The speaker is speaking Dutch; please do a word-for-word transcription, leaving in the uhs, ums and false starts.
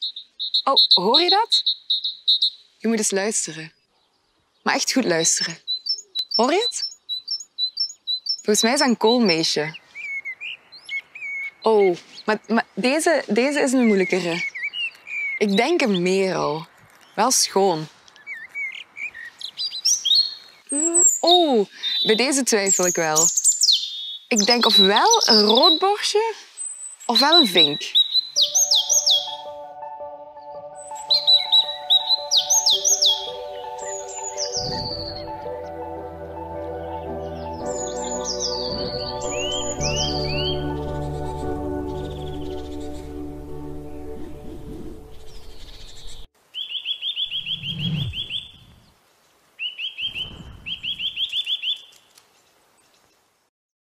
Oh, hoor je dat? Je moet eens luisteren. Maar echt goed luisteren. Hoor je het? Volgens mij is dat een koolmeesje. Oh, maar, maar deze, deze is een moeilijkere. Ik denk een merel. Wel schoon. Oh, bij deze twijfel ik wel. Ik denk ofwel een roodborstje ofwel een vink.